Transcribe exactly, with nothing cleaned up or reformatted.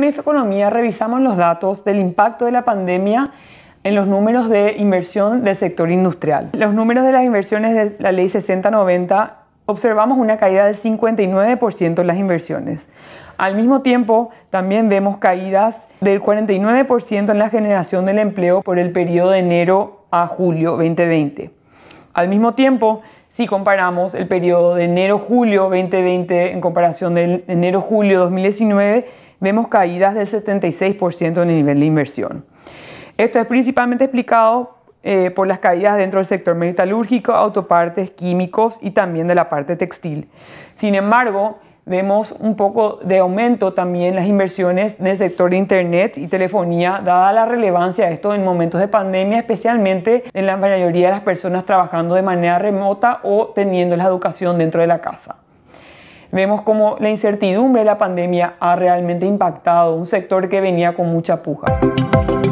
M F Economía revisamos los datos del impacto de la pandemia en los números de inversión del sector industrial. Los números de las inversiones de la Ley sesenta noventa, observamos una caída del cincuenta y nueve por ciento en las inversiones. Al mismo tiempo, también vemos caídas del cuarenta y nueve por ciento en la generación del empleo por el periodo de enero a julio veinte veinte. Al mismo tiempo, si comparamos el periodo de enero-julio veinte veinte en comparación del enero-julio dos mil diecinueve, vemos caídas del setenta y seis por ciento en el nivel de inversión. Esto es principalmente explicado eh, por las caídas dentro del sector metalúrgico, autopartes, químicos y también de la parte textil. Sin embargo, vemos un poco de aumento también en las inversiones en el sector de internet y telefonía, dada la relevancia de esto en momentos de pandemia, especialmente en la mayoría de las personas trabajando de manera remota o teniendo la educación dentro de la casa. Vemos cómo la incertidumbre de la pandemia ha realmente impactado un sector que venía con mucha puja.